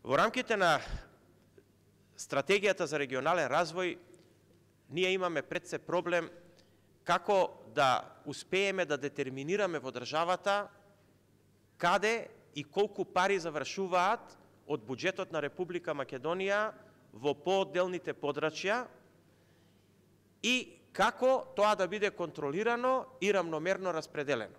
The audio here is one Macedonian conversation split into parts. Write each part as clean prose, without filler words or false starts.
Во рамките на стратегијата за регионален развој, ние имаме пред се проблем како да успееме да детерминираме во државата каде и колку пари завршуваат од буџетот на Република Македонија во поодделните подрачја и како тоа да биде контролирано и равномерно распределено.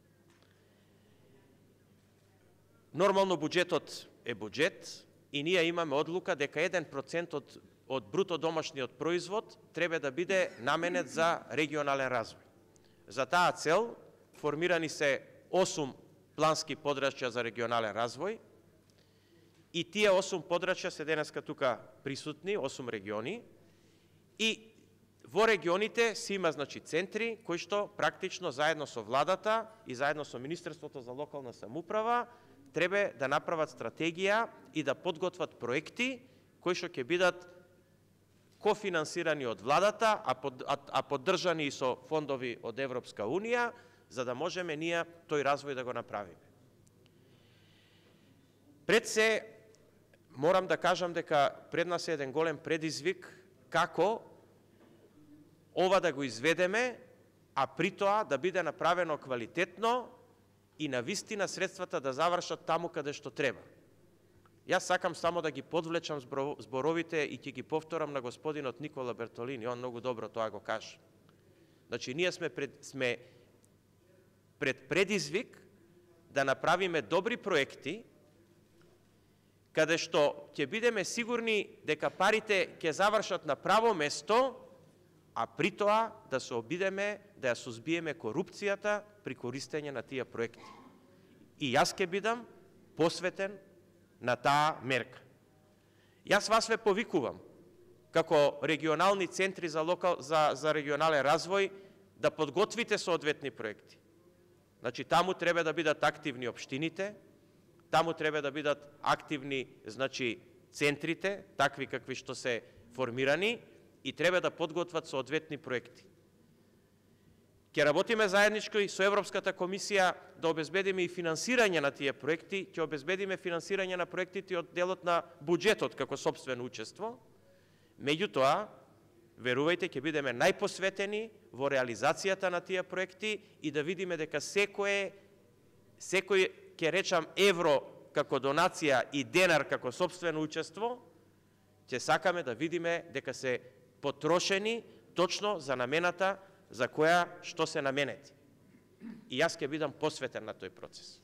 Нормално буџетот е буџет и ние имаме одлука дека 1% од бруто домашниот производ треба да биде наменет за регионален развој. За таа цел формирани се 8 плански подрачја за регионален развој и тие 8 подрачја се денеска тука присутни, 8 региони, и во регионите се има центри кои што практично заедно со владата и заедно со Министерството за локална самоуправа треба да направат стратегија и да подготват проекти кои што ќе бидат кофинансирани од владата, а поддржани и со фондови од Европска Унија, за да можеме ние тој развој да го направиме. Пред се, морам да кажам дека пред нас е еден голем предизвик како ова да го изведеме, а при тоа да биде направено квалитетно и на вистина средствата да завршат таму каде што треба. Јас сакам само да ги подвлечам зборовите и ќе ги повторам на господинот Никола Бертолини, он многу добро тоа го каже. Значи, ние сме пред предизвик да направиме добри проекти, каде што ќе бидеме сигурни дека парите ќе завршат на право место, а при тоа да се обидеме да ја сузбиеме корупцијата при користење на тие проекти. И јас ќе бидам посветен на таа мерка. Јас вас ве повикувам, како регионални центри за регионален развој, да подготвите соодветни проекти. Значи, таму треба да бидат активни општините, таму треба да бидат активни, центрите, такви какви што се формирани, и треба да подготват соодветни проекти. Ќе работиме заедничко и со Европската комисија да обезбедиме и финансирање на тие проекти, ќе обезбедиме финансирање на проектите од делот на буџетот како собствено учество. Меѓутоа, верувајте, ќе бидеме најпосветени во реализацијата на тие проекти и да видиме дека секој, ќе речам, евро како донација и денар како собствено учество, ќе сакаме да видиме дека се потрошени точно за намената за која што се наменети. И јас ќе бидам посветен на тој процес.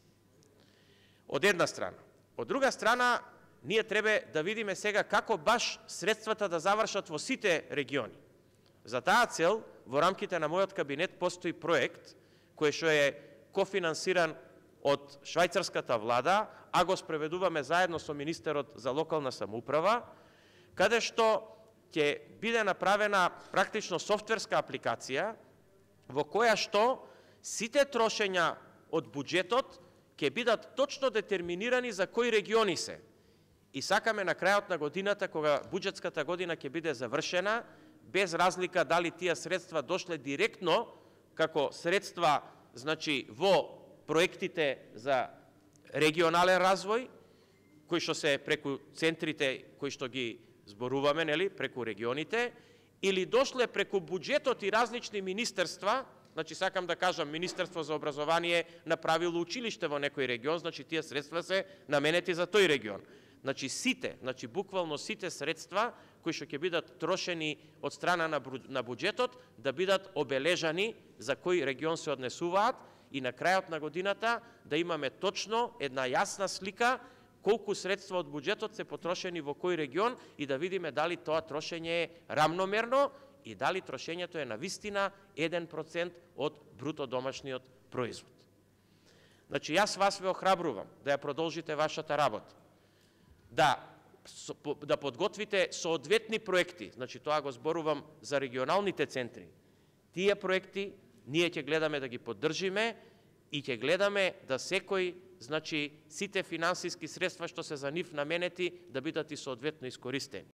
Од една страна. Од друга страна, ние треба да видиме сега како баш средствата да завршат во сите региони. За таа цел, во рамките на мојот кабинет постои проект кој што е кофинансиран од швајцарската влада, а го спроведуваме заедно со министерот за локална самоуправа, каде што ќе биде направена практично софтверска апликација во која што сите трошења од буџетот ќе бидат точно детерминирани за кои региони се. И сакаме на крајот на годината, кога буџетската година ќе биде завршена, без разлика дали тие средства дошле директно како средства, во проектите за регионален развој, кои што се преку центрите кои што ги зборуваме, преку регионите, или дошле преку буџетот и различни министерства, сакам да кажам, Министерство за образование направило училиште во некој регион, тие средства се наменети за тој регион. Сите, буквално сите средства кои што ќе бидат трошени од страна на буџетот, да бидат обележани за кој регион се однесуваат и на крајот на годината да имаме точно една јасна слика колку средства од буџетот се потрошени во кој регион и да видиме дали тоа трошење е рамномерно и дали трошењето е навистина 1% од бруто домашниот производ. Јас вас ве охрабрувам да ја продолжите вашата работа, да подготвите соодветни проекти, тоа го зборувам за регионалните центри. Тие проекти ние ќе гледаме да ги поддржиме и ќе гледаме да секој, сите финансиски средства што се за нив наменети, да бидат и соодветно искористени.